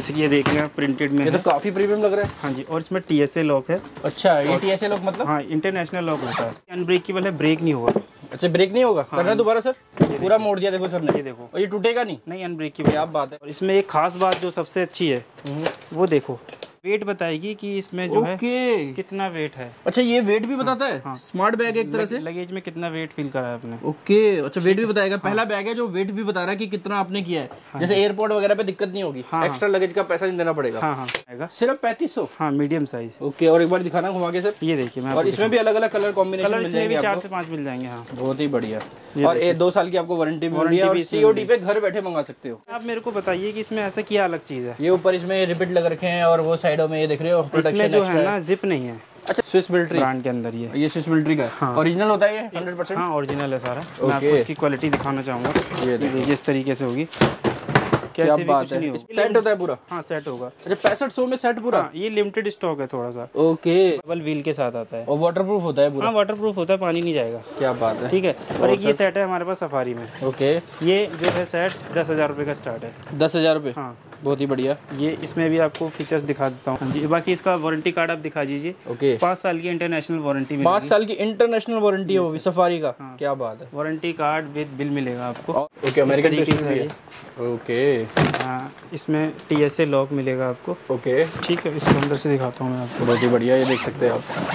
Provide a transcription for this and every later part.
जैसे कि ये देख रहे हैं प्रिंटेड में ये तो काफी प्रीमियम लग रहा है। हाँ जी, और इसमें TSA लॉक है। अच्छा, ये TSA लॉक मतलब? हाँ, इंटरनेशनल लॉक होता है। अनब्रेकेबल है, ब्रेक नहीं होगा। अच्छा, ब्रेक नहीं होगा? करना दोबारा सर। पूरा मोड़ दिया देखो सर ने। ये देखो, और ये टूटेगा नहीं? नहीं, अनब्रेकेबल। क्या बात है। और इसमें एक खास बात जो सबसे अच्छी है वो देखो, वेट बताएगी कि इसमें जो है कितना वेट है। अच्छा, ये वेट भी बताता है? हाँ। स्मार्ट बैग एक तरह से। लगेज में कितना वेट फील करा है आपने। ओके, अच्छा वेट भी बताएगा। पहला बैग है जो वेट भी बता रहा है कि कितना आपने किया है। जैसे एयरपोर्ट वगैरह पे दिक्कत नहीं होगी। एक्स्ट्रा लगेज का पैसा नहीं देना पड़ेगा। हाँ, सिर्फ 3500। हाँ, मीडियम साइज। ओके, और एक बार दिखाना घुमा के सर। ये देखिए मैं। और इसमें भी अलग अलग कलर कॉम्बिनेशन मिल जाएंगे आपको। 4 से 5 मिल जाएंगे। हाँ, बहुत ही बढ़िया। और 2 साल की आपको वारंटी मिल रही है और COD पे घर बैठे मंगा सकते हो। आप मेरे को बताइए कि इसमें ऐसा क्या अलग चीज है। ये ऊपर इसमें रिपीट लग रखे हैं और वो साइडों में ये देख रहे हो इसमें जो है ना जिप नहीं है। अच्छा, स्विस मिलिट्री ब्रांड के अंदर ये स्विस मिलिट्री का है। ओरिजिनल होता है ये 100%? हाँ, ओरिजिनल है सारा। मैं आपको इसकी क्वालिटी दिखाना चाहूंगा। ये देखिए इस तरीके से होगी। क्या बात है। सेट होता है पूरा? हाँ, सेट होगा। अच्छा, 6500 में सेट पूरा? हाँ, ये लिमिटेड स्टॉक है थोड़ा सा। ओके, डबल व्हील के साथ आता है और वाटरप्रूफ होता है पूरा? हाँ, वाटरप्रूफ होता है, पानी नहीं जाएगा। क्या बात है। ठीक है। और एक ये सेट है हमारे पास सफारी में। ओके, ये जो है सेट 10,000 रुपये का स्टार्ट है। 10,000 रुपये? हाँ, बहुत ही बढ़िया। ये इसमें भी आपको फीचर्स दिखा देता हूँ जी। बाकी इसका वारंटी कार्ड आप दिखा दीजिए। ओके, 5 साल की इंटरनेशनल वारंटी। 5 साल की इंटरनेशनल वारंटी है वो भी सफारी का। हाँ। क्या बात है। वारंटी कार्ड विद बिल मिलेगा आपको। ओके, अमेरिकन तरीके भी है। ओके, हाँ, इसमें TSA लॉक मिलेगा आपको। ओके, ठीक है, इसको अंदर से दिखाता हूँ मैं आपको। बहुत ही बढ़िया, ये देख सकते हैं आप।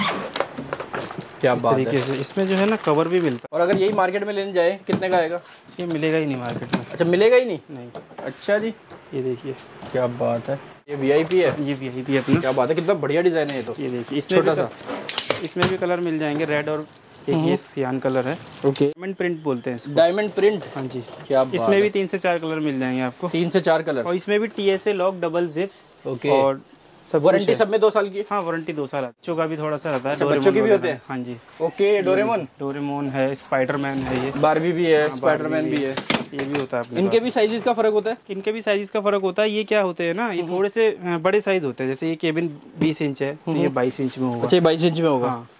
क्या बात है। से इसमें जो है ना कवर भी मिलता और अगर यही मार्केट में लेने जाए कितने का आएगा? है। ये मिलेगा ही नहीं मार्केट में। अच्छा, मिलेगा ही नहीं? नहीं। अच्छा जी, ये देखिए, क्या बात है। ये VIP है? ये VIP अपना। क्या बात है, कितना बढ़िया डिजाइन है ये तो। ये देखिए, इसमें छोटा सा। इसमें भी कलर मिल जाएंगे, रेड और एक ये सियान कलर है। ओके, डायमंड प्रिंट बोलते हैं इसको। Diamond print? हाँ जी। क्या बात इसमें है। भी 3 से 4 कलर मिल जाएंगे आपको। 3 से 4 कलर। और इसमें भी TSA lock, double zip. Okay, और सब वारंटी सब में 2 साल की? हाँ, वारंटी 2 साल। बच्चों का भी थोड़ा सा रहता है। अच्छा, बच्चों की भी होते हैं? हाँ जी। ओके, डोरेमोन है, स्पाइडरमैन है, ये बारबी भी है, स्पाइडरमैन भी है। ये भी होता है अपने इनके भी साइजेस का फर्क होता है? इनके भी साइज का फर्क होता है। ये क्या होते हैं ना, ये थोड़े से बड़े साइज होते हैं। जैसे ये केबिन 20 इंच है तो ये 22 इंच में होगा। अच्छा, 22 इंच में होगा। हाँ।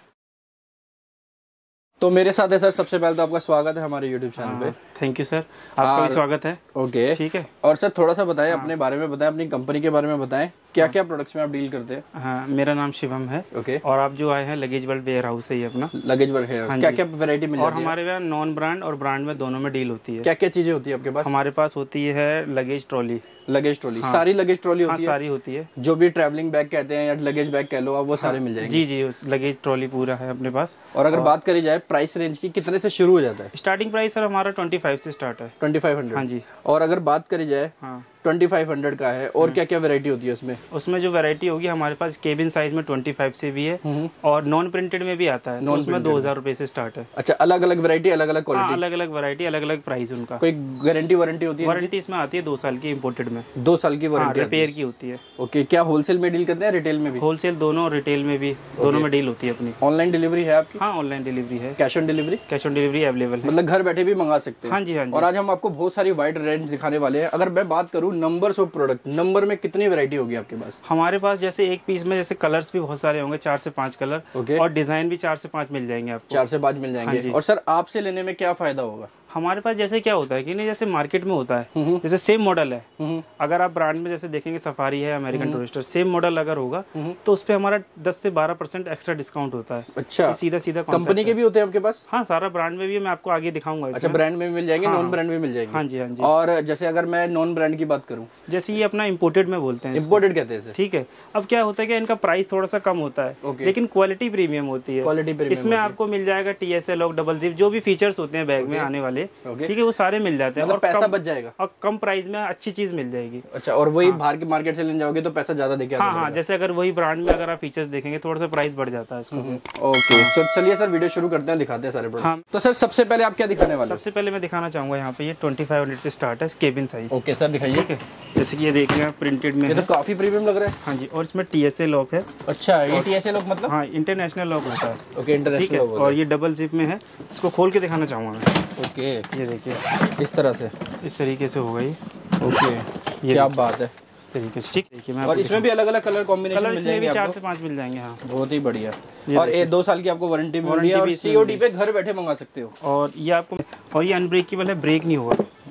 तो मेरे साथ है सर, सबसे पहले तो आपका स्वागत है हमारे YouTube चैनल पे। थैंक यू सर, आपका भी स्वागत है। ओके, ठीक है। और सर थोड़ा सा बताएं अपने बारे में, बताएं अपनी कंपनी के बारे में, बताएं क्या क्या प्रोडक्ट्स में आप डील करते हैं। हाँ, मेरा नाम शिवम है। ओके, और आप जो आए हैं लगेज वर्ल्ड वेयर हाउस है ये अपना। लगेज वर्ल्ड वेयर हाउस, क्या क्या वैरायटी मिल जाती है? और हमारे यहाँ नॉन ब्रांड और ब्रांड में दोनों में डील होती है। क्या क्या चीजें होती है आपके पास? हमारे पास होती है लगेज ट्रॉली। Luggage trolley? सारी लगेज ट्रॉली होती है? सारी होती है। जो भी ट्रैवलिंग बैग कहते हैं या लगेज बैग कह लो आप, वो सारे मिल जाएंगे? जी, लगेज ट्रॉली पूरा है अपने पास। और अगर बात करी जाए प्राइस रेंज की, कितने से शुरू हो जाता है? स्टार्टिंग प्राइस सर हमारा 25 से स्टार्ट है। 2500? हाँ जी। और अगर बात करी जाए, हाँ, 2500 का है। और क्या क्या वैरायटी होती है उसमें? उसमें जो वैरायटी होगी हमारे पास केबिन साइज में 25 से भी है और नॉन प्रिंटेड में भी आता है। तो उसमें 2000 रुपए से स्टार्ट है। अच्छा, अलग अलग वैरायटी, अलग अलग क्वालिटी? अलग अलग वैरायटी, अलग अलग प्राइस उनका। कोई गारंटी वारंटी होती है? वारंटी इसमें आती है 2 साल की इम्पोर्टेड में। 2 साल की वारंटी? रिपेयर की होती है। ओके, क्या होलसेल में डील करते हैं, रिटेल में भी? होलसेल दोनों, रिटेल में भी, दोनों में डील होती है अपनी। ऑनलाइन डिलीवरी है आपकी? हाँ, ऑनलाइन डिलीवरी है। Cash on delivery? Cash on delivery available है, मतलब घर बैठे भी मंगा सकते हैं? हाँ जी, हाँ जी। और आज हम आपको बहुत सारी वाइड रेंज दिखाने वाले हैं। अगर मैं बात करूं नंबर्स ऑफ प्रोडक्ट, नंबर में कितनी वैरायटी होगी आपके पास? हमारे पास जैसे एक पीस में जैसे कलर्स भी बहुत सारे होंगे, 4 से 5 कलर। ओके, और डिजाइन भी 4 से 5 मिल जाएंगे आपको। 4 से 5 मिल जाएंगे। और सर आपसे लेने में क्या फायदा होगा? हमारे पास जैसे क्या होता है कि नहीं, जैसे मार्केट में होता है जैसे सेम मॉडल है, अगर आप ब्रांड में जैसे देखेंगे सफारी है, अमेरिकन टूरिस्टर, सेम मॉडल अगर होगा तो उस पे हमारा 10 से 12% एक्स्ट्रा डिस्काउंट होता है। अच्छा, सीधा सीधा कंपनी के भी होते हैं आपके पास? हाँ, सारा ब्रांड में भी, मैं आपको आगे दिखाऊंगा। अच्छा, ब्रांड में मिल जाएंगे, नॉन ब्रांड में मिल जाएंगे? हाँ जी, हाँ जी। और जैसे अगर मैं नॉन ब्रांड की बात करूँ, जैसे ये अपना इम्पोर्टेड में बोलते हैं, इम्पोर्टेड कहते हैं। ठीक है। अब क्या होता है कि इनका प्राइस थोड़ा सा कम होता है, लेकिन क्वालिटी प्रीमियम होती है। क्वालिटी प्रीमियम इसमें आपको मिल जाएगा TSA लॉक, डबल जिप, जो भी फीचर्स होते हैं बैग में आने वाले, ठीक है, वो सारे मिल जाते हैं। मतलब पैसा बच जाएगा और कम प्राइस में अच्छी चीज मिल जाएगी। अच्छा, और वही बाहर की मार्केट से लेने जाओगे तो पैसा ज्यादा देके आना पड़ेगा? हाँ, जैसे अगर वही ब्रांड में अगर आप फीचर्स देखेंगे थोड़ा सा प्राइस बढ़ जाता है उसका। ओके, तो चलिए सर वीडियो शुरू करते हैं, दिखाते हैं सारे प्रोडक्ट। तो सर सबसे पहले आप क्या दिखाने वाले? सबसे पहले मैं दिखाना चाहूंगा यहाँ पे ये 2500 से स्टार्ट है केबिन साइज। ओके सर, दिखाइए। ठीक है, जैसे कि ये देख रहे हैं प्रिंटेड में, ये तो काफी प्रीमियम लग रहा है। हाँ जी, और इसमें TSA लॉक है। अच्छा, ये TSA लॉक मतलब? हाँ, इंटरनेशनल लॉक होता है। Okay, international lock. और ये डबल जिप में है, इसको खोल के दिखाना चाहूंगा मैं। ओके, ये देखिए इस तरह से, इस तरीके से होगा ये। ओके, क्या बात है, इस तरीके से। ठीक, देखिए मैं। और इसमें भी अलग अलग कलर कॉम्बिनेशन मिल जाएंगे? 4 से 5 मिल जाएंगे। हाँ, बहुत ही बढ़िया। और 2 साल की आपको वारंटी मिल रही है और COD पे घर बैठे मंगा सकते हो। और ये आपको, और ये अनब्रेकेबल है, ब्रेक नहीं होगा।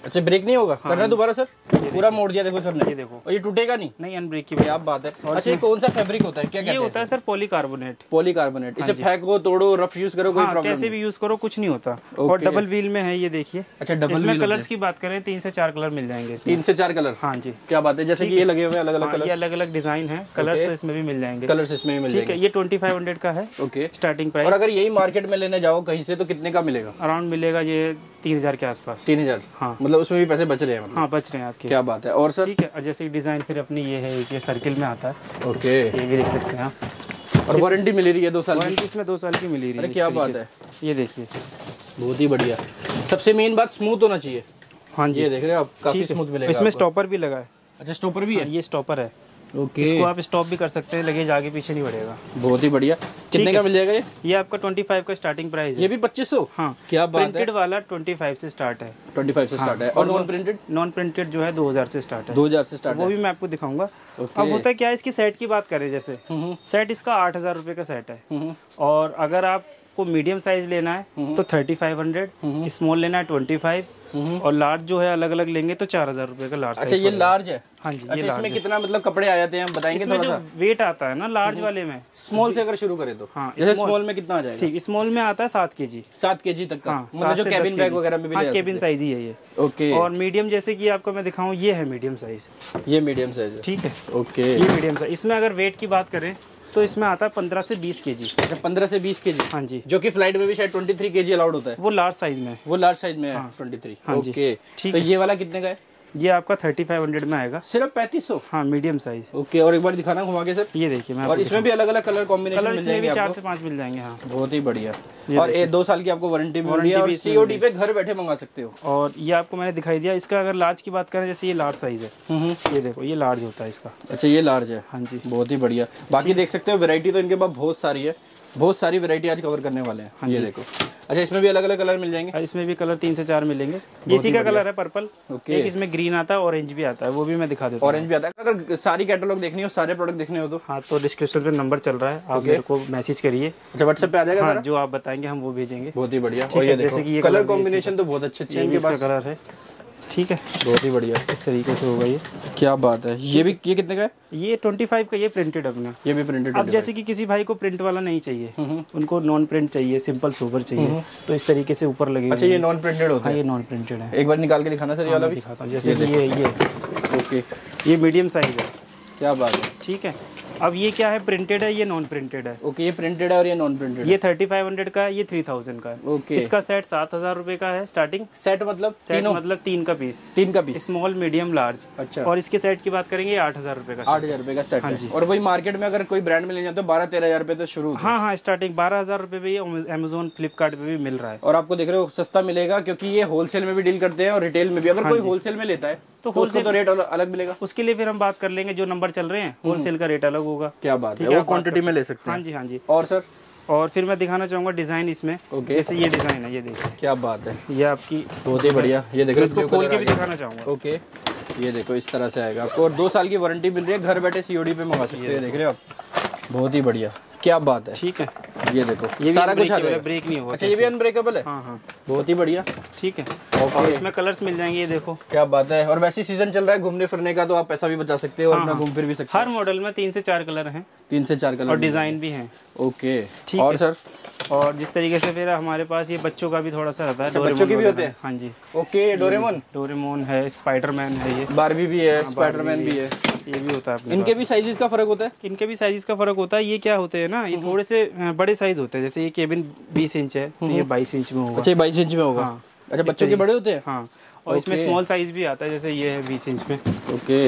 अच्छा ब्रेक नहीं होगा, करना दोबारा सर, पूरा मोड़ दिया देखो सर ने, ये देखो, और ये टूटेगा नहीं, नहीं अनब्रेकेबल। क्या बात है। अच्छा ये कौन सा फैब्रिक होता है, क्या ये होता है सर पॉलीकार्बोनेट। पॉलीकार्बोनेट, इसे फेंको तोड़ो रफ यूज करो कोई प्रॉब्लम कैसे भी यूज करो कुछ नहीं होता। और डबल व्हील में है ये देखिए। अच्छा डबल इसमें कलर्स की बात करें 3 से 4 कलर मिल जाएंगे इसमें। 3 से 4 कलर, हाँ जी। क्या बात है, जैसे कि ये लगे हुए अलग अलग कलर, ये अलग अलग डिजाइन है, कलर्स तो इसमें भी मिल जाएंगे, कलर्स इसमें भी मिल ठीक है। ये 2500 का है ओके स्टार्टिंग प्राइस। और अगर यही मार्केट में लेने जाओ कहीं से तो कितने का मिलेगा? अराउंड मिलेगा ये 3000 के आसपास। 3000, हाँ मतलब उसमें भी पैसे बच रहे हैं मतलब। हाँ बच रहे हैं आपके। क्या बात है। और सर ठीक है, जैसे डिजाइन फिर अपनी ये है, ये सर्किल में आता है, ओके, ये भी देख सकते हैं आप। और वारंटी मिल रही है 2 साल की? वारंटी इसमें 2 साल की मिल रही है। अरे क्या बात है, ये देखिए बहुत ही बढ़िया। सबसे मेन बात स्मूथ होना चाहिए। हाँ जी, ये देख रहे हो आप, काफी स्मूथ मिलेगा। इसमें स्टॉपर भी लगा है। अच्छा स्टॉपर भी है, ये स्टॉपर है, ओके। इसको आप स्टॉप भी कर सकते हैं, लगेज आगे पीछे नहीं बढ़ेगा। बहुत ही बढ़िया। कितने का मिल जाएगा ये? आपका 25 का स्टार्टिंग प्राइस है। ये भी 2500? हाँ क्या बात है। प्रिंटेड वाला 25 से स्टार्ट है, 25 से स्टार्ट है। और नॉन प्रिंटेड? नॉन प्रिंटेड जो है 2000 से स्टार्ट है। 2000 से स्टार्ट है, वो भी मैं आपको दिखाऊंगा। अब होता है क्या है, इसकी सेट की बात करें, जैसे सेट इसका 8000 रुपए का सेट है, और अगर आपको मीडियम साइज लेना है तो 3500, स्मॉल लेना है 25, और लार्ज जो है अलग अलग लेंगे तो 4000 रुपए का लार्ज। अच्छा ये लार्ज है? हाँ जी। अच्छा इसमें कितना मतलब कपड़े आ जाते हैं बताएंगे थोड़ा सा? वेट आता है ना लार्ज वाले में। स्मॉल से अगर शुरू करें तो हाँ, जैसे स्मॉल में कितना आ जाएगा? ठीक, स्मॉल में आता है 7 kg। 7 kg तक का? हाँ, मतलब जो कैबिन बैग वगैरह में भी ले कैबिन साइज ही है ये। ओके। और मीडियम जैसे कि आपको मैं दिखाऊं, ये है मीडियम साइज। ये मीडियम साइज है, ठीक है। ओके। ये मीडियम साइज। इसमें अगर वेट की बात करें तो इसमें आता है 15 से 20 kg। अच्छा 15 से 20 kg? हाँ जी। जो कि फ्लाइट में भी शायद 23 kg अलाउड होता है। वो लार्ज साइज में है। वो लार्ज साइज में है 23। हाँ जी। ओके ठीक तो ये वाला कितने का है? ये आपका 3500 में आएगा, सिर्फ 3500? हाँ मीडियम साइज। ओके। और एक बार दिखाना घुमा के सर। ये देखिए मैं और इसमें भी अलग अलग कलर कॉम्बिनेशन मिल जाएंगे आपको? 4 से 5 मिल जाएंगे। हाँ बहुत ही बढ़िया। और 2 साल की आपको वारंटी मिल रही है, और COD पे घर बैठे मंगा सकते हो। और ये आपको मैंने दिखाई दिया। इसका अगर लार्ज की बात करें, जैसे ये लार्ज साइज है, ये देखो ये लार्ज होता है इसका। अच्छा ये लार्ज है? हाँ जी। बहुत ही बढ़िया। बाकी देख सकते हो वैरायटी तो इनके पास बहुत सारी है, बहुत सारी वैरायटी आज कवर करने वाले हैं। हाँ ये देखो। अच्छा इसमें भी अलग अलग कलर मिल जाएंगे? इसमें भी कलर 3 से 4 मिलेंगे। इसी का कलर है पर्पल। ओके। इसमें ग्रीन आता है, ऑरेंज भी आता है, वो भी मैं दिखा देता हूँ। ऑरेंज भी आता है। अगर सारी कैटलॉग देखनी हो, सारे प्रोडक्ट देखने हो तो? हाँ तो डिस्क्रिप्शन पे नंबर चल रहा है, आप मेरे को मैसेज करिए। अच्छा व्हाट्सएप पे आ जाएगा? हाँ, जो आप बताएंगे हम वो भेजेंगे। बहुत ही बढ़िया। और ये देखो कलर कॉम्बिनेशन तो बहुत अच्छे अच्छे इनके पास कलर है। ठीक है, बहुत ही बढ़िया। इस तरीके से होगा ये। क्या बात है। ये भी, ये कितने का है? ये 25 का, ये प्रिंटेड अपना। ये भी प्रिंटेड? अब जैसे कि किसी भाई को प्रिंट वाला नहीं चाहिए, उनको नॉन प्रिंट चाहिए, सिंपल सोबर चाहिए, तो इस तरीके से ऊपर लगेगा। अच्छा ये नॉन प्रिंटेड होता है? हाँ ये नॉन प्रिंटेड है। एक बार निकाल के दिखाना सर ये वाला भी। दिखाता हूँ। जैसे कि ये ओके, ये मीडियम साइज है। क्या बात है। ठीक है। अब ये क्या है, प्रिंटेड है, ये नॉन प्रिंटेड है। ओके, ये प्रिंटेड है और ये नॉन प्रिंटेड। ये 3500 का है, ये 3000 का है। ओके। इसका सेट 7000 रुपए का है स्टार्टिंग। सेट मतलब? सेट मतलब 3 का पीस। 3 का पीस, स्मॉल मीडियम लार्ज। अच्छा। और इसके सेट की बात करेंगे 8000 रुपए का। 8000 रुपए का सेट। हाँ है। जी। और वही मार्केट में अगर कोई ब्रांड में ले जाए तो 12-13 रुपए तो शुरू होता है। हाँ हाँ, स्टार्टिंग 12000 रुपए पे ये अमेजोन फ्लिपकार्ट पे भी मिल रहा है। और आपको देख रहे हो सस्ता मिलेगा, क्योंकि ये होलसेल में भी डील करते हैं और रिटेल में भी। अगर कोई होलसेल में लेता है तो उसको तो रेट अलग मिलेगा। उसके लिए फिर हम बात कर लेंगे, जो नंबर चल रहे हैं होलसेल का रेट अलग होगा। क्या बात है, वो क्वांटिटी में ले सकते हैं। हाँ जी हाँ जी। और सर? और फिर मैं दिखाना चाहूंगा डिजाइन इसमें। ओके। जैसे ये डिजाइन है, ये देखिए। क्या बात है, ये आपकी बहुत ही बढ़िया। ये देखो इसको खोल के भी दिखाना चाहूंगा। ओके, ये देखो इस तरह से आएगा आपको, और 2 साल की वारंटी मिल रही है, घर बैठे COD पे मंगा सकते हैं। देख रहे हो आप, बहुत ही बढ़िया। क्या बात है। ठीक है, ये देखो ये सारा कुछ आ जाएगा, ब्रेक नहीं होगा। अच्छा ये भी अनब्रेकेबल है? हाँ हाँ, बहुत ही बढ़िया। ठीक है। और इसमें कलर्स मिल जाएंगे, ये देखो। क्या बात है। और वैसे सीजन चल रहा है घूमने फिरने का, तो आप पैसा भी बचा सकते हो और अपना घूम फिर भी सकते हो। हर मॉडल में 3 से 4 कलर हैं। 3 से 4 कलर और डिजाइन भी हैं। ओके। ठीक और है सर? और जिस तरीके से फिर हमारे पास ये बच्चों का भी थोड़ा सा रहता है। बच्चों के भी होते हैं? हाँ जी। ओके, डोरेमोन है, स्पाइडरमैन है, ये बारबी भी है, स्पाइडरमैन भी है, ये भी होता है। इनके भी साइजेस का फर्क होता है? इनके भी साइज का फर्क होता है। ये क्या होते हैं ना, ये थोड़े से बड़े साइज होते हैं। जैसे ये केबिन 20 इंच है, तो ये 22 इंच में होगा। अच्छा 22 इंच में होगा। हाँ। अच्छा बच्चों के बड़े होते हैं? हाँ। और इसमें स्मॉल साइज भी आता है, जैसे ये है 20 इंच में। ओके।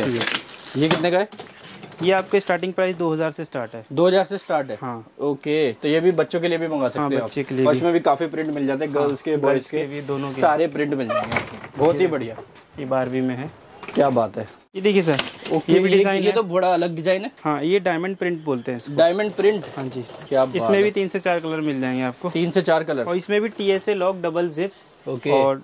ये कितने का है? ये आपके स्टार्टिंग प्राइस 2000 से स्टार्ट है। 2000 से स्टार्ट है? हाँ। ओके, तो ये भी बच्चों के लिए भी मंगा सकते हो बच्चे के लिए और इसमें भी काफी प्रिंट मिल जाते हैं, गर्ल्स के बॉयज के भी, दोनों के सारे प्रिंट मिल जाएंगे। बहुत ही बढ़िया। ये बारबी में है। क्या बात है। ये देखिए सर, ओके, ये भी डिजाइन, ये तो बड़ा अलग डिजाइन है। हाँ, ये डायमंड प्रिंट बोलते हैं इसको। Diamond print? हाँ जी। क्या बात इसमें भी 3 से 4 कलर मिल जाएंगे आपको। 3 से 4 कलर। और इसमें भी TSA lock, double zip. Okay. और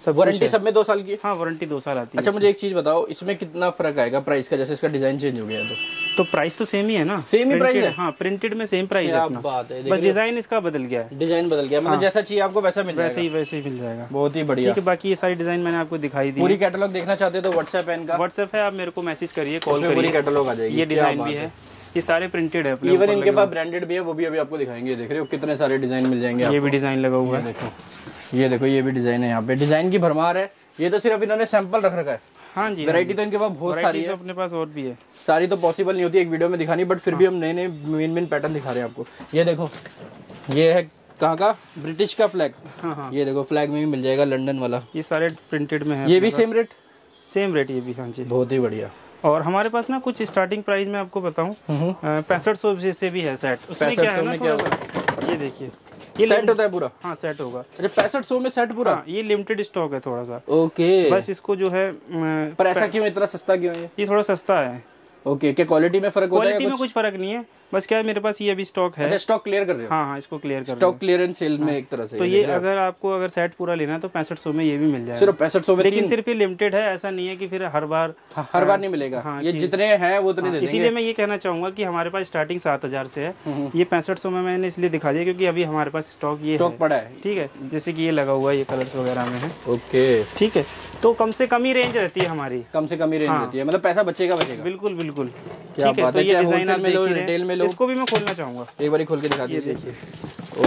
सब वारंटी सब में 2 साल की? हाँ वारंटी 2 साल आती है। अच्छा मुझे एक चीज बताओ, इसमें कितना फर्क आएगा प्राइस का, जैसे इसका डिजाइन चेंज हो गया तो प्राइस तो सेम ही है ना? सेम ही प्राइस है? हाँ प्रिंटेड में सेम प्राइस है अपना। बात है, बस डिजाइन इसका बदल गया है। डिजाइन बदल गया, मतलब जैसा चाहिए आपको वैसा मिल जाएगा। वैसे ही मिल जाएगा। बहुत ही बढ़िया। ठीक है, बाकी ये सारी डिजाइन मैंने आपको दिखाई दी। पूरी कैटलॉग देखना चाहते हो तो व्हाट्सएप है इनका? व्हाट्सएप है, आप मेरे को मैसेज करिए, कॉल करिए, पूरी कैटलॉग आ जाएगी। ये डिजाइन भी है, ये सारे प्रिंटेड है अपने। इवन इनके पास ब्रांडेड भी है, वो भी अभी आपको दिखाएंगे। देख रहे हो कितने सारे डिजाइन मिल जाएंगे। ये भी डिजाइन लगा हुआ है, देखो ये देखो, ये भी डिजाइन है। यहाँ पे डिजाइन की भरमार है। ये तो सिर्फ इन्होंने सैंपल रख रखा है। हाँ जी, वैरायटी तो इनके पास बहुत सारी है। अपने पास और भी है, सारी तो पॉसिबल नहीं होती एक वीडियो में दिखानी, बट फिर भी हम नए नए मेन पैटर्न दिखा रहे हैं आपको। ये देखो, ये है कहाँ का? ब्रिटिश का फ्लैग। हाँ। ये देखो फ्लैग में भी मिल जाएगा, लंदन वाला। ये सारे प्रिंटेड में है। ये भी सेम रेट? सेम रेट ये भी। हाँ जी, बहुत ही बढ़िया। और हमारे पास ना कुछ स्टार्टिंग प्राइस में आपको बताऊं, 6500 से भी है सेट। उसमें क्या है ना, ये देखिए, ये सेट होता है पूरा? हाँ सेट होगा। अच्छा 6500 में सेट पूरा? हाँ, ये लिमिटेड स्टॉक है थोड़ा सा। ओके, बस इसको जो है पर ऐसा क्यों, इतना सस्ता क्यों है ये? थोड़ा सस्ता है। ओके, क्या क्वालिटी में फर्क होता है? क्वालिटी में कुछ फर्क नहीं है, बस क्या है मेरे पास ये अभी स्टॉक है। अच्छा स्टॉक क्लियर कर रहे हो? हाँ, इसको क्लियर कर स्टॉक क्लियरेंस सेल में एक तरह से। तो ये अगर आपको सेट पूरा लेना है तो 6500 में ये भी मिल जाएगा। सिर्फ 6500 में? लेकिन सिर्फ ये लिमिटेड है, ऐसा नहीं है कि फिर हर बार नहीं मिलेगा। हाँ, ये जितने हैं वो उतने दे देंगे। इसीलिए मैं ये कहना चाहूंगा कि हमारे पास स्टार्टिंग 7000 से है। ये 6500 में मैंने इसलिए दिखा दिया क्योंकि अभी हमारे पास स्टॉक पड़ा है। ठीक है, जैसे कि ये लगा हुआ है, ये कलर्स वगैरह में है। ओके, ठीक है, तो कम से कम ही रेंज रहती है हमारी। कम से कम ही रेंज रहती है, मतलब पैसा बचेगा। बिल्कुल बिल्कुल। क्या बात है, चाहे होलसेल में लो, रिटेल में लो। इसको भी मैं खोलना चाहूंगा, एक बार खोल के दिखा दीजिए। देखिए,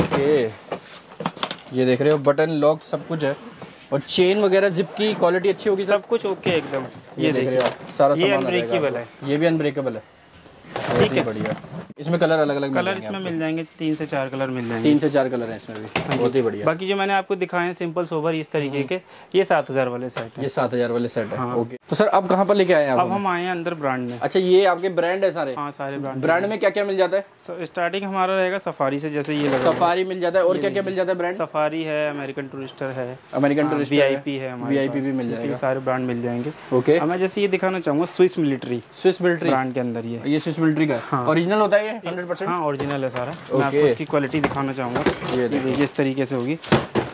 ओके, ये देख रहे हो बटन लॉक सब कुछ है, और चेन वगैरह जिप की क्वालिटी अच्छी होगी, सब कुछ ओके एकदम। ये देख रहे हो सारा सामान अनब्रेकेबल है। ये भी अनब्रेकेबल है। ठीक है, बढ़िया। इसमें कलर अलग अलग कलर इसमें मिल जाएंगे, 3 से 4 कलर मिल जाएंगे। 3 से 4 कलर हैं इसमें भी। बहुत ही बढ़िया। बाकी जो मैंने आपको दिखाए हैं सिंपल सोबर इस तरीके के, ये 7000 वाले सेट है। ये 7000 वाले सेट है। ओके, तो सर आप कहाँ पर लेके आए हैं? अब हम आए हैं अंदर ब्रांड में। अच्छा, ये आपके ब्रांड है सारे? हाँ, सारे ब्रांड में क्या क्या मिल जाता है? स्टार्टिंग हमारा रहेगा सफारी से, जैसे ये लगा सफारी मिल जाता है। और क्या क्या मिल जाता है ब्रांड? सफारी है, अमेरिकन टूरिस्टर है, अमेरिकन टूरिस्टर, VIP है, VIP भी मिल जाएगा। सारे ब्रांड मिल जाएंगे। ओके, मैं जैसे ये दिखाना चाहूंगा स्विस मिलिट्री ब्रांड के अंदर। ये स्विस मिलिट्री का ओरिजिनल होता है ये 100%? हाँ, ओरिजिनल है सारा। मैं आपको इसकी क्वालिटी दिखाना चाहूंगा। ये देखिए इस तरीके से होगी।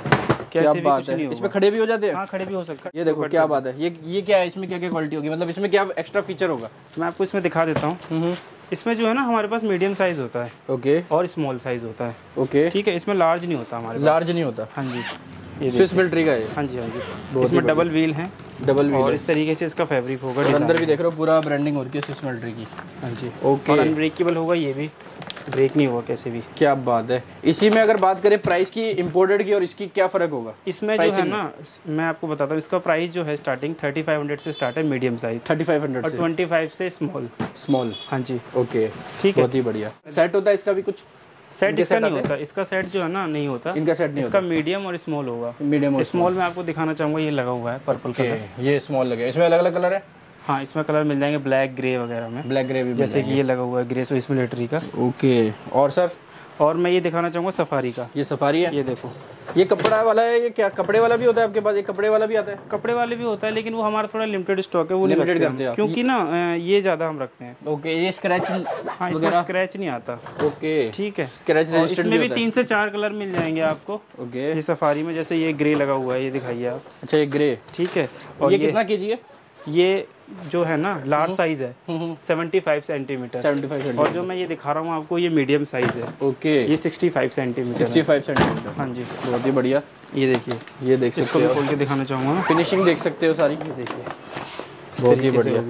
क्या बात है, इसमें खड़े भी हो जाते हैं? हाँ, खड़े भी हो सकते हैं। ये देखो क्या बात है। ये क्या है, इसमें क्या क्या क्वालिटी होगी, मतलब इसमें क्या एक्स्ट्रा फीचर होगा? मैं आपको इसमें दिखा देता हूँ। इसमें जो है ना हमारे पास मीडियम साइज होता है। ओके, और स्मॉल साइज होता है। ओके, ठीक है, इसमें लार्ज नहीं होता हमारे पास। लार्ज नहीं होता? हाँ जी, ये स्विस मिलिट्री का है। हाँ जी। इसमें डबल व्हील है। डबल व्हील, और इस तरीके से इसका फैब्रिक होगा। अंदर भी देख रहे हो पूरा ब्रांडिंग हो रही है स्विस मिलिट्री की। हाँ जी, ओके। और अनब्रेकेबल होगा, ये भी ब्रेक नहीं होगा कैसे भी। क्या बात है। इसी में अगर बात करें प्राइस की, इंपोर्टेड की और इसकी क्या फर्क होगा? इसमें जो है ना, मैं आपको बताता हूँ, इसका प्राइस जो है स्टार्टिंग 3500 से स्टार्ट है, मीडियम साइज 3500 और 25 से स्मॉल। हाँ जी, ओके, ठीक है। बहुत ही बढ़िया। सेट होता है इसका भी कुछ? सेट इसका नहीं होता, इसका सेट जो है ना नहीं होता, इनका सेट नहीं इसका मीडियम और स्मॉल होगा। मीडियम और स्मॉल में आपको दिखाना चाहूंगा, ये लगा हुआ है पर्पल कलर। ये स्मॉल लगे, इसमें अलग अलग कलर है? हाँ, इसमें कलर मिल जाएंगे ब्लैक, ग्रे वगैरह में। ब्लैक ग्रे भी, जैसे कि ये लगा हुआ है ग्रे स्विस मिलिट्री का। ओके, और सर? और मैं ये दिखाना चाहूँगा सफारी का। ये सफारी है? ये देखो, ये कपड़ा वाला है। ये क्या कपड़े वाला भी होता है आपके पास? ये कपड़े वाला भी आता है? कपड़े वाले भी होता है, लेकिन वो हमारा थोड़ा लिमिटेड स्टॉक है, वो लिमिटेड करते हैं क्योंकि ना ये ज्यादा हम रखते हैं। ओके, ये स्क्रैच? हाँ, इसमें स्क्रैच नहीं आता। ओके, ठीक है, स्क्रैच रेजिस्टेंट इसमें भी 3 से 4 कलर मिल जाएंगे आपको। ओके, ये सफारी में जैसे ये ग्रे लगा हुआ है, ये दिखाइए आप। अच्छा, ये ग्रे, ठीक है। और ये कितना केजी है? ये जो है ना लार्ज साइज है, 75 सेंटीमीटर। 75 और जो मैं ये दिखा रहा हूँ आपको, ये मीडियम साइज है। ओके, ये 65 सेंटीमीटर। 65 सेंटीमीटर। हाँ जी, बहुत ही बढ़िया। ये देखिए, ये देख इसको सकते भी खोल के दिखाना चाहूँगा। फिनिशिंग देख सकते हो सारी। ये देखिए, बहुत ही बढ़िया।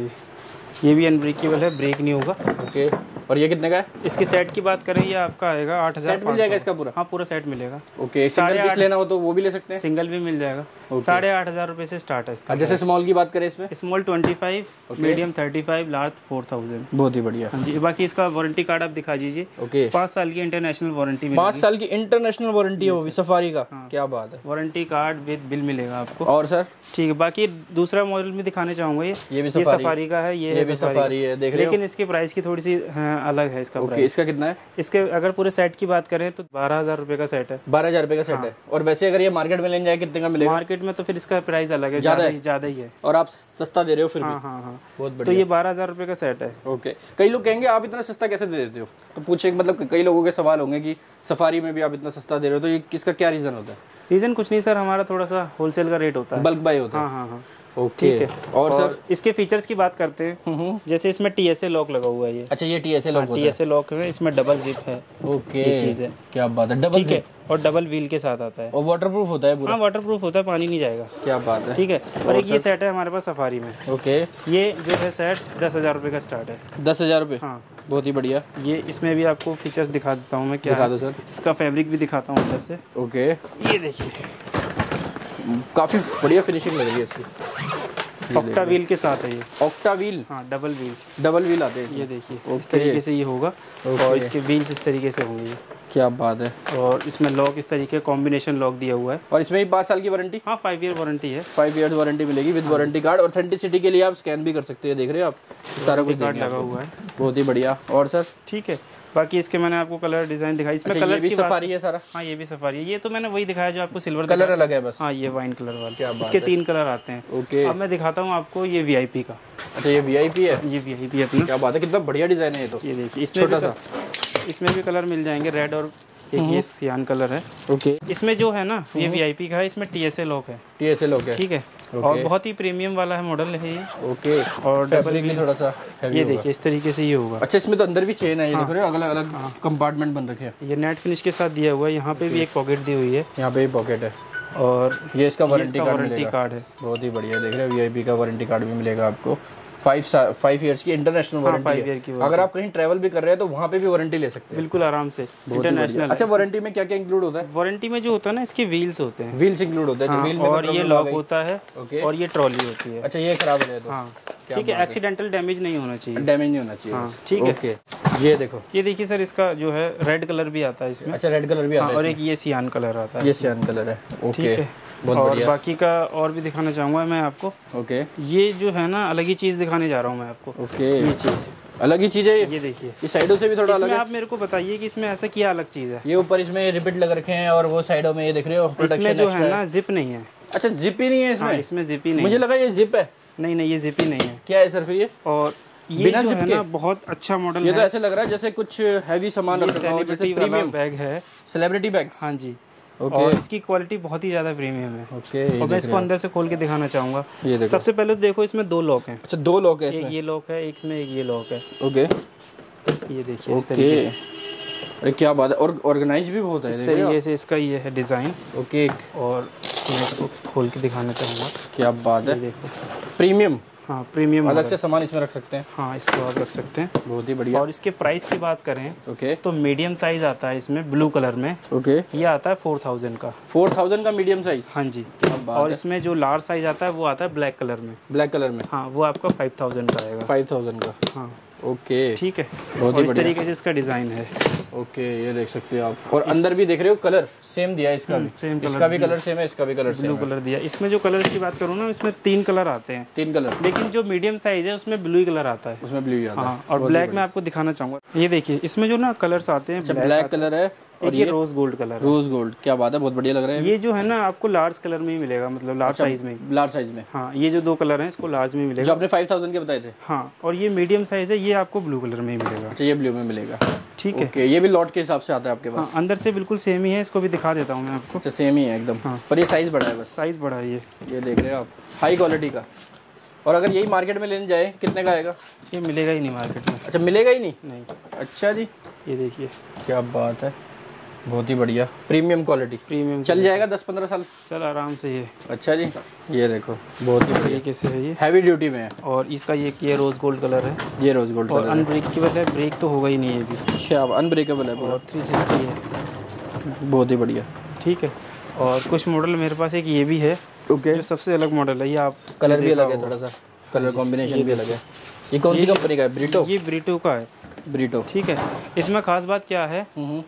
ये भी अनब्रेकेबल है, ब्रेक नहीं होगा। ओके, और ये कितने का है? इसके सेट की बात करें, ये आपका आएगा 8500। सेट मिल जाएगा इसका पूरा? हाँ, पूरा सेट मिलेगा। ओके, सिंगल पीस लेना हो तो वो भी ले सकते हैं? सिंगल भी मिल जाएगा। 8500 रुपए से स्टार्ट है इसका। जैसे स्मॉल की बात करें, इसमें स्मॉल 25, मीडियम 35, लार्ज 4000। बहुत ही बढ़िया। हाँ जी, बाकी इसका वारंटी कार्ड आप दिखा दीजिए। ओके, 5 साल की इंटरनेशनल वारंटी। 5 साल की इंटरनेशनल वारंटी है वो भी सफारी का? क्या बात है। वारंटी कार्ड विद बिल मिलेगा आपको। और सर? ठीक है, बाकी दूसरा मॉडल में दिखाने चाहूंगा। ये भी सफारी का है। ये भी सफारी है, देख रहे हो। लेकिन इसकी प्राइस की थोड़ी सी अलग है इसका। ओके, इसका कितना है? इसके अगर पूरे सेट की बात करें तो 12000 रुपए का सेट है। 12000 रुपए का सेट है। और वैसे अगर ये मार्केट में लेने जाए कितने का मिलेगा? मार्केट में तो फिर इसका प्राइस अलग है, ज्यादा ही है। और आप सस्ता दे रहे हो फिर भी? हाँ, बहुत बढ़िया। तो ये 12000 रुपए का सेट है। ओके, कई लोग कहेंगे आप इतना सस्ता कैसे दे देते हो, तो पूछे, मतलब कई लोगों के सवाल होंगे कि सफारी में भी आप इतना सस्ता दे रहे हो, तो ये किसका क्या रीजन होता है? रीजन कुछ नहीं सर, हमारा थोड़ा सा होलसेल का रेट होता है, बल्क बाय होता है। हाँ हाँ हाँ। ओके, ठीक है। और सर इसके फीचर्स की बात करते हैं, जैसे इसमें TSA लॉक लगा हुआ है ये। अच्छा, ये TSA लॉक होता है। TSA लॉक है, इसमें डबल जिप है। ओके, ये चीज़ है। क्या बात है, डबल ठीक है। और डबल व्हील के साथ आता है, और वाटरप्रूफ होता है पूरा। हाँ वाटरप्रूफ होता है, पानी नहीं जाएगा। क्या बात है। ठीक है। और एक ये सेट है हमारे पास सफारी में। ओके, ये जो है सेट 10,000 रुपये का स्टार्ट है। 10,000 रुपये। हाँ, बहुत ही बढ़िया। ये इसमें भी आपको फीचर्स दिखा देता हूँ मैं, क्या दिखा दो सर। इसका फैब्रिक भी दिखाता हूँ अंदर से। ओके, ये देखिए, काफ़ी बढ़िया फिनिशिंग लग रही है इसकी। ऑक्टा व्हील के साथ है ये। ऑक्टा व्हील, हाँ डबल व्हील, डबल व्हील आते हैं। ये देखिए इस तरीके से ये होगा, और इसके व्हील्स इस तरीके से होंगे ये। क्या बात है। और इसमें लॉक इस तरीके कॉम्बिनेशन लॉक दिया हुआ है। और इसमें भी 5 साल की वारंटी। हाँ 5 ईयर वारंटी है। 5 ईयर वारंटी मिलेगी विद वारंटी कार्ड। ऑथेंटिसिटी के लिए आप स्कैन भी कर सकते हैं, देख रहे हो आप, सारा कुछ कार्ड लगा हुआ है। बहुत ही बढ़िया। और सर ठीक है, बाकी इसके मैंने आपको कलर डिजाइन दिखाई, इसमें अच्छा, कलर ये भी सफारी है सारा। हाँ ये भी सफारी है। ये तो मैंने वही दिखाया जो आपको सिल्वर कलर अलग है बस। हाँ ये वाइन कलर वाला। क्या बात इसके है। 3 कलर आते हैं। ओके, अब मैं दिखाता हूँ आपको ये VIP का। अच्छा ये VIP है। ये VIP है अपना। क्या बात है, कितना बढ़िया डिजाइन है ये तो। ये देखिए इसमें भी कलर मिल जाएंगे, रेड और एक ये सियान कलर है। ओके, इसमें जो है ना ये VIP का है, इसमें TSA लॉक है। TSA लॉक है। ठीक है। और बहुत ही प्रीमियम वाला है मॉडल है ये। ओके, और डबल भी थोड़ा सा हेवी ये होगा। देखिए इस तरीके से ये होगा। अच्छा, इसमें तो अंदर भी चेन है, ये देख रहे हो, अलग अलग कंपार्टमेंट बन रखे हैं। ये नेट फिनिश के साथ दिया हुआ है। यहाँ पे भी एक पॉकेट दी हुई है, यहाँ पे भी पॉकेट है। और ये इसका वारंटी वारंटी कार्ड है। बहुत ही बढ़िया, देख रहे हो, VIP का वारंटी कार्ड भी मिलेगा आपको। 5 ईयर्स की इंटरनेशनल वारंटी 5 ईयर की। अगर आप कहीं ट्रैवल भी कर रहे हैं तो वहाँ पे भी वारंटी ले सकते हैं बिल्कुल आराम से, इंटरनेशनल। अच्छा, वारंटी में क्या क्या इंक्लूड होता है? वारंटी में जो होता है ना, इसके व्हील्स होते हैं। व्हील्स इंक्लूड होते हैं। व्हील में और ये लॉक होता है। ओके, और ये ट्रॉली होती है। अच्छा ये खराब हो जाए तो? हाँ ठीक है, एक्सीडेंटल डैमेज नहीं होना चाहिए। डैमेज नहीं होना चाहिए। हाँ ठीक है। ओके, ये देखो, ये देखिए सर, इसका जो है रेड कलर भी आता है इसमें। अच्छा रेड कलर भी आता है। और एक ये सियान कलर आता है। ये सियान कलर है। ओके, ठीक है। बहुत और बढ़िया। बाकी का और भी दिखाना चाहूँगा मैं आपको। ओके, ये जो है ना अलग ही चीज़ दिखाने जा रहा हूँ मैं आपको। ओके, ये चीज़ अलग ही चीज है। ये देखिए, ये साइडों से भी थोड़ा अलग है। आप मेरे को बताइए कि इसमें ऐसा क्या अलग चीज़ है। ये ऊपर इसमें रिपीट लग रखे हैं और वो साइडों में ये देख रहे हो इसमें जो है ना जिप नहीं है। अच्छा, जिप ही नहीं है इसमें? इसमें जिप ही नहीं। मुझे लगा ये जिप है। नहीं नहीं, ये जिप ही नहीं है। क्या है सर फिर ये? और ये जो है ना बहुत अच्छा मॉडल है। ये तो ऐसे लग रहा है जैसे कुछ हैवी सामान रख रखा हो, जैसे प्रीमियम बैग है, सेलिब्रिटी बैग्स। हाँ जी। ओके, और इसकी क्वालिटी बहुत ही ज्यादा प्रीमियम है। ओके, और मैं इसको अंदर से खोल के दिखाना चाहूंगा। ये देखो, सबसे पहले तो देखो इसमें 2 लॉक हैं। अच्छा 2 लॉक है एक इसमें? ये लॉक है, एक में एक ये लॉक है। ओके, ये देखिए इस ओके, तरीके से। अरे क्या बात है, और ऑर्गेनाइज भी बहुत है इस तरीके से इसका ये है डिजाइन। ओके, और मैं इसको खोल के दिखाना चाहूँगा। क्या बात ये है, देखो, प्रीमियम। हाँ प्रीमियम अलग से सामान इसमें रख सकते हैं। हाँ इसको आप रख सकते हैं। बहुत ही बढ़िया। और इसके प्राइस की बात करें ओके, तो मीडियम साइज आता है इसमें ब्लू कलर में। ओके, ये आता है 4000 का। 4000 का मीडियम साइज? हाँ जी। और इसमें जो लार्ज साइज आता है वो आता है ब्लैक कलर में। ब्लैक कलर में? हाँ वो आपका 5000 का आएगा। 5000 का? हाँ ओके, ठीक है। बहुत ही इस तरीके से इसका डिजाइन है। ओके, ये देख सकते हो आप। और अंदर भी देख रहे हो कलर सेम दिया है इसका भी। सेम कलर, इसका भी कलर सेम है, इसका भी कलर सेम ब्लू है। कलर दिया। इसमें जो कलर की बात करूँ ना, इसमें 3 कलर आते हैं। 3 कलर? लेकिन जो मीडियम साइज है उसमें ब्लू कलर आता है। उसमें ब्लू आता है। हाँ, और ब्लैक में आपको दिखाना चाहूंगा। ये देखिए इसमें जो ना कलर्स आते हैं, ब्लैक कलर है और ये रोज गोल्ड कलर है। रोज गोल्ड, क्या बात है, बहुत बढ़िया लग रहा है। ये जो है ना आपको लार्ज कलर में ही मिलेगा, मतलब लार्ज साइज में। लार्ज साइज में? हाँ, ये जो 2 कलर हैं इसको लार्ज में मिलेगा, जो आपने 5000 के बताए थे। हाँ, और ये मीडियम साइज है, ये आपको ब्लू कलर में ही मिलेगा। अच्छा, ये ब्लू में मिलेगा। ठीक है। ओके, ये भी लॉट के हिसाब से आता है आपके पास? हाँ, अंदर से बिल्कुल सेम ही है। इसको भी दिखा देता हूँ मैं आपको। अच्छा, सेम ही है एकदम। हाँ, पर ये साइज बड़ा है बस। साइज बड़ा है ये देख रहे हो आप, हाई क्वालिटी का। और अगर यही मार्केट में लेने जाए कितने का आएगा? ये मिलेगा ही नहीं मार्केट में। अच्छा, मिलेगा ही नहीं? नहीं। अच्छा जी, ये देखिए, क्या बात है, बहुत ही बढ़िया प्रीमियम क्वालिटी। प्रीमियम चल जाएगा 10-15 साल? सर आराम से ये। अच्छा जी, ये देखो बहुत ही बढ़िया तरीके से है ये, हैवी ड्यूटी में है। और इसका ये रोज गोल्ड कलर है। ये रोज गोल्ड और कलर अनब्रेकेबल है, ब्रेक तो होगा ही नहीं ये भी। क्या अनब्रेकेबल है पूरा? और 360 है। बहुत ही बढ़िया। ठीक है। और कुछ मॉडल मेरे पास एक ये भी है। ओके, जो सबसे अलग मॉडल है ये। आप कलर भी अलग है, थोड़ा सा कलर कॉम्बिनेशन भी अलग है। ये कौन सी कंपनी का है? ब्रिटो? ये ब्रिटो का है। ब्रिटो, ठीक है। इसमें खास बात क्या है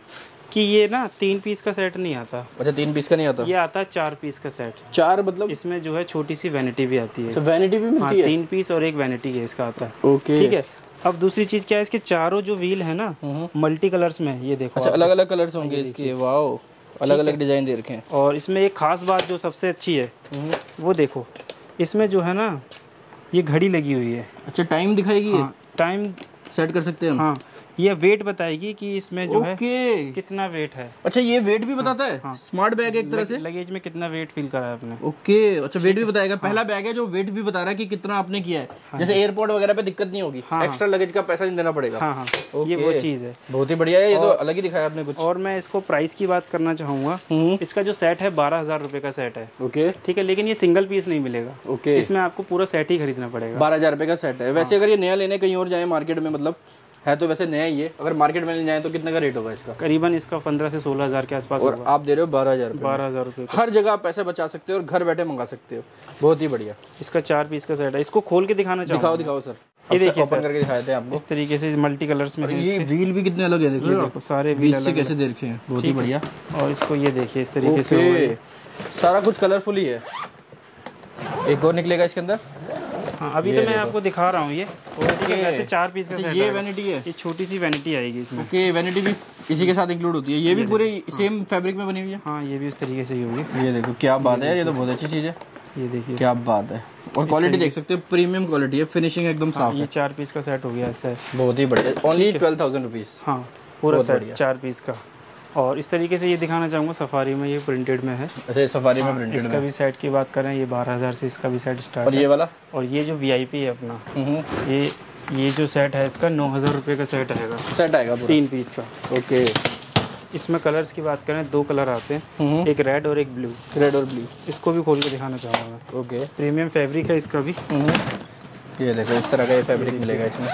कि ये ना 3 पीस का सेट नहीं आता। अच्छा, 3 पीस का नहीं आता? ये आता है 4 पीस का सेट। 4 मतलब? इसमें जो है छोटी सी वैनिटी भी आती है। वैनिटी भी मिलती है? 3 पीस और एक वैनिटी है इसका आता है। ओके, ठीक है। अब दूसरी चीज क्या है, इसके चारों जो व्हील है ना मल्टी कलर्स में, ये देखो। अच्छा, अलग अलग कलर्स होंगे इसके? वाओ, अलग अलग डिजाइन दे रखे हैं। और इसमें एक खास बात जो सबसे अच्छी है वो देखो, इसमें जो है ना ये घड़ी लगी हुई है। अच्छा, टाइम दिखाएगी? हाँ, टाइम सेट कर सकते हैं हम? हाँ, ये वेट बताएगी कि इसमें जो है ओके, कितना वेट है। अच्छा ये वेट भी बताता है। हाँ। स्मार्ट बैग एक तरह से लगेज में कितना वेट फील करा है आपने। ओके, अच्छा वेट भी बताएगा। पहला बैग है जो वेट भी बता रहा है कि कितना आपने किया है। जैसे एयरपोर्ट वगैरह पे दिक्कत नहीं होगी, एक्स्ट्रा लगेज का पैसा नहीं देना पड़ेगा। हाँ हाँ, ये वो चीज है। बहुत ही बढ़िया है, ये तो अलग ही दिखाया आपने कुछ। और मैं इसको प्राइस की बात करना चाहूंगा। इसका जो सेट है 12,000 रुपए का सेट है। ओके, ठीक है, लेकिन ये सिंगल पीस नहीं मिलेगा। ओके, इसमें आपको पूरा सेट ही खरीदना पड़ेगा। 12,000 रुपए का सेट है। वैसे अगर ये नया लेने कहीं और जाए मार्केट में, मतलब है तो वैसे नया ही है, अगर मार्केट में ले जाए तो कितने का रेट होगा इसका? करीबन इसका 15 से 16,000 के आसपास और होगा। आप दे रहे हो 12,000 रुपए। 12,000 रुपए। हर जगह आप पैसे बचा सकते हो और घर बैठे मंगा सकते हो। बहुत ही बढ़िया। इसका 4 पीस का सेट है। इसको खोल के दिखाना चाहूंगा। दिखाओ दिखाओ सर, ये देखिए ओपन करके दिखाए थे आपको। इस तरीके से मल्टी कलर्स में है। ये व्हील भी कितने अलग है, देखो देखो सारे व्हील से कैसे दे रखे हैं। बहुत ही बढ़िया। और इसको ये देखिए इस तरीके से हुआ है। सारा कुछ कलरफुल ही है। एक और निकलेगा इसके अंदर। हाँ, अभी तो मैं आपको दिखा रहा हूँ ये। ठीक है, वैसे 4 पीस का सेट ये है। वैनिटी है, ये छोटी सी वैनिटी आएगी इसमें। ओके, वैनिटी भी इसी के साथ इंक्लूड होती है। ये भी पूरे सेम फैब्रिक में बनी हुई है। हाँ, ये भी इस तरीके से ही होगी। ये देखो क्या बात है, ये तो बहुत अच्छी चीज है। ये देखिए क्या बात है। और क्वालिटी देख सकते हो, प्रीमियम क्वालिटी है, फिनिशिंग एकदम साफ है। ये 4 पीस का सेट हो गया ऐसा है। बहुत ही बढ़िया। Only 12,000 rupees. हाँ, पूरा सेट 4 पीस का। और इस तरीके से ये दिखाना चाहूँगा, सफारी में ये प्रिंटेड में है। अच्छा, सफारी में प्रिंटेड इसका भी सेट की बात करें, ये 12,000 से इसका भी सेट स्टार्ट और ये वाला। और ये जो VIP है अपना, ये जो सेट है इसका 9,000 रुपये का सेट आएगा। सेट आएगा 3 पीस का। ओके, इसमें कलर्स की बात करें 2 कलर आते हैं, एक रेड और एक ब्लू। रेड और ब्लू। इसको भी खोल के दिखाना चाहूँगा। ओके, प्रीमियम फैब्रिक है इसका भी। ये देखो इस तरह का ये फैब्रिक मिलेगा इसमें।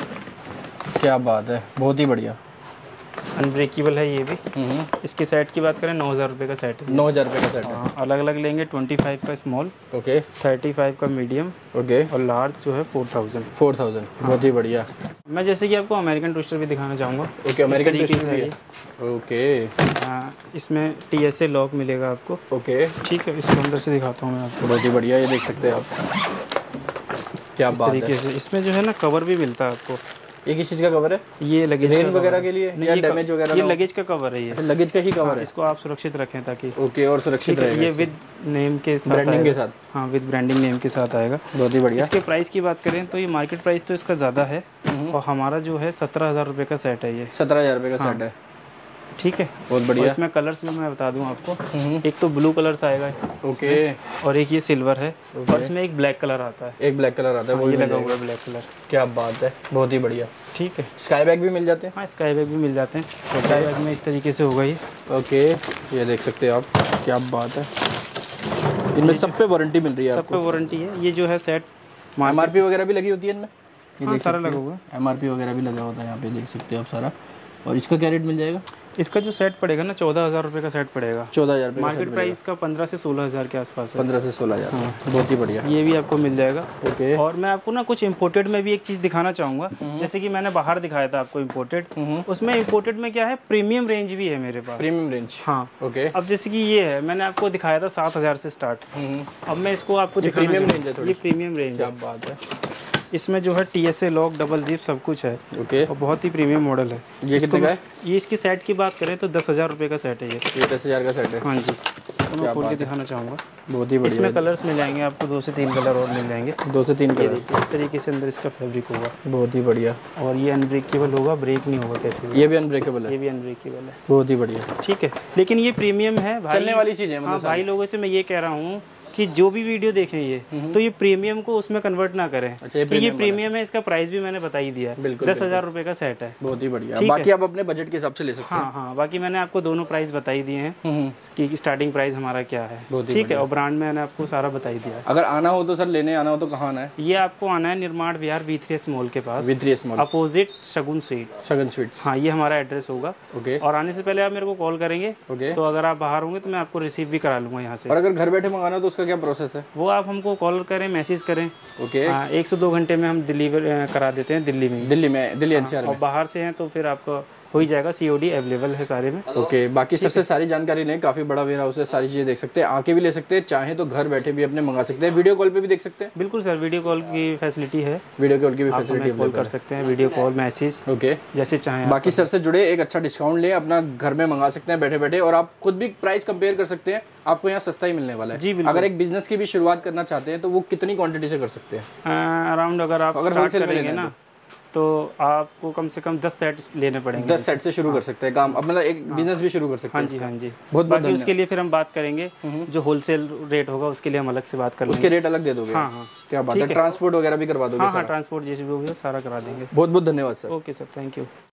क्या बात है, बहुत ही बढ़िया। अनब्रेकेबल है ये भी। इसके सेट की बात करें 9,000 रुपये का सेट है। 9,000 रुपये का सेट है। हाँ, अलग अलग लेंगे 25 का स्मॉल, ओके, 35 का मीडियम, ओके, और लार्ज जो है 4,000। 4,000। बहुत ही बढ़िया। मैं जैसे कि आपको अमेरिकन टूस्टर भी दिखाना चाहूँगा। ओके, अमेरिकन तरीके भी है। ओके, हाँ, इसमें TSA लॉक मिलेगा आपको। ओके, ठीक है, इसको अंदर से दिखाता हूँ मैं आपको। बहुत ही बढ़िया, ये देख सकते हैं आप। क्या बात है। तरीके से इसमें जो है ना कवर भी मिलता है आपको। ये किस चीज का कवर है? ये लगेज रेन वगैरह के लिए या डैमेज वगैरह? ये लगेज का कवर है। ये लगेज का ही कवर है। इसको आप सुरक्षित रखें ताकि। ओके, और सुरक्षित रहेगा। ये विद नेम के साथ, ब्रांडिंग के साथ। हाँ, विद ब्रांडिंग नेम के साथ आएगा। बहुत ही बढ़िया। इसके प्राइस की बात करें तो ये मार्केट प्राइस तो इसका ज़्यादा है, और हमारा जो है 17,000 रुपये का सेट है ये। 17,000 रुपये का सेट है। ठीक है, बहुत बढ़िया। इसमें कलर्स में मैं बता दूं आपको, एक तो ब्लू कलर्स आएगा। ओके, और एक ये सिल्वर है, और इसमें एक ब्लैक कलर आता है। एक ब्लैक कलर आता है, वो ये लगा हुआ है ब्लैक कलर। क्या बात है, बहुत ही बढ़िया। ठीक है, स्काई बैग भी मिल जाते हैं। हाँ, स्काई बैग भी मिल जाते हैं। स्काई बैग में इस तरीके से होगा ये। ओके, ये देख सकते हैं आप। क्या बात है। इनमें सब पे वारंटी मिल रही है सब पे वारंटी है। ये जो है सेट MRP वगैरह भी लगी होती है इनमें। हाँ, सारा लगा हुआ है। MRP वगैरह भी लगा होता है, यहाँ पे देख सकते हो आप सारा। और इसका क्या रेट मिल जाएगा? इसका जो सेट पड़ेगा ना 14,000 रुपये का सेट पड़ेगा। 14,000 रुपये। मार्केट प्राइस का 15 से 16,000 के आसपास है। 15 से 16,000। हाँ, बहुत ही बढ़िया। ये भी आपको मिल जाएगा। ओके, और मैं आपको ना कुछ इम्पोर्टेड में भी एक चीज दिखाना चाहूंगा। जैसे कि मैंने बाहर दिखाया था आपको इम्पोर्टेड, उसमें इम्पोर्टेड में क्या है, प्रीमियम रेंज भी है मेरे पास। Premium range. हाँ, ओके। अब जैसे कि ये है, मैंने आपको दिखाया था 7,000 से स्टार्ट। अब मैं इसको आपको प्रीमियम रेंज है थोड़ी। ये प्रीमियम रेंज। क्या बात है। इसमें जो है TSA लॉक, डबल जिप सब कुछ है। ओके, और बहुत ही प्रीमियम मॉडल है। ये कितने का है? ये इसकी सेट की बात करें तो 10,000 रुपये का सेट है ये। 10,000 का सेट है। हाँ जी, तो मैं खोल के दिखाना चाहूँगा। बहुत ही बढ़िया। इसमें कलर्स मिल जाएंगे आपको, 2 से 3 कलर और मिल जाएंगे। 2 से 3 कलर। इस तरीके से अंदर इसका फैब्रिक होगा। बहुत ही बढ़िया। और ये अनब्रेकेबल होगा, ब्रेक नहीं होगा कैसे भी। ये भी अनब्रेकेबल है। ये भी अनब्रेकेबल है। बहुत ही बढ़िया। ठीक है, लेकिन ये प्रीमियम है भाई, चलने वाली चीज है। हाँ, भाई लोगों से मैं ये कह रहा हूँ कि जो भी वीडियो देखें ये, तो ये प्रीमियम को उसमें कन्वर्ट ना करें। अच्छा, तो ये प्रीमियम है, इसका प्राइस भी मैंने बता ही दिया है। 10,000 रुपये का सेट है। बहुत ही बढ़िया। बाकी आप अपने बजट के हिसाब से ले सकते हैं। हाँ हाँ, बाकी मैंने आपको दोनों प्राइस बता ही दिए हैं कि स्टार्टिंग प्राइस हमारा क्या है। ठीक है, और ब्रांड मैंने आपको सारा बता ही दिया है। अगर आना हो तो सर, लेने आना हो तो कहाँ आना है? ये आपको आना है निर्माण विहार V3S मॉल के पास, V3S mall opposite Shagun sweet. Shagun sweets. हाँ, ये हमारा एड्रेस होगा। ओके। और आने से पहले आप मेरे को कॉल करेंगे। ओके। तो अगर आप बाहर होंगे तो मैं आपको रिसीव भी करा लूंगा यहाँ से। और अगर घर बैठे मंगाना हो तो उसका क्या प्रोसेस है? वो आप हमको कॉल करें, मैसेज करें। ओके। 1 से 2 घंटे में हम डिलीवर करा देते हैं दिल्ली में। दिल्ली NCR में। और बाहर से हैं तो फिर आपको हो ही जाएगा। COD अवेलेबल है सारे में। ओके, बाकी सर से सारी जानकारी लें। काफी बड़ा वेयर हाउस है, सारी चीजें देख सकते हैं, आके भी ले सकते हैं, चाहे तो घर बैठे भी अपने मंगा सकते हैं। वीडियो कॉल पे भी देख सकते हैं। बिल्कुल सर, वीडियो कॉल की फैसिलिटी है। वीडियो कॉल की भी फैसिलिटी कॉल कर सकते हैं, वीडियो कॉल, मैसेज, ओके, जैसे चाहें। बाकी सर से जुड़े एक अच्छा डिस्काउंट ले, अपना घर में मंगा सकते हैं बैठे बैठे, और आप खुद भी प्राइस कंपेयर कर सकते हैं। आपको यहाँ सस्ता ही मिलने वाला है। जी, अगर एक बिजनेस की भी शुरुआत करना चाहते हैं तो वो कितनी क्वांटिटी से कर सकते हैं? अराउंड अगर आप स्टार्ट करेंगे ना, तो तो आपको कम से कम 10 सेट लेने पड़ेंगे। 10 सेट से शुरू कर सकते हैं काम, अपना एक बिजनेस भी शुरू कर सकते हैं। हाँ जी, हाँ जी। बहुत बाकी उसके लिए फिर हम बात करेंगे, जो होलसेल रेट होगा उसके लिए हम अलग से बात कर लेंगे। उसके रेट अलग दे दोगे? हाँ हाँ, क्या बात है। ट्रांसपोर्ट वगैरह भी करवा दोगे? हाँ हाँ, ट्रांसपोर्ट जैसे भी होगा सारा करा देंगे। बहुत बहुत धन्यवाद sir. Okay sir, thank you.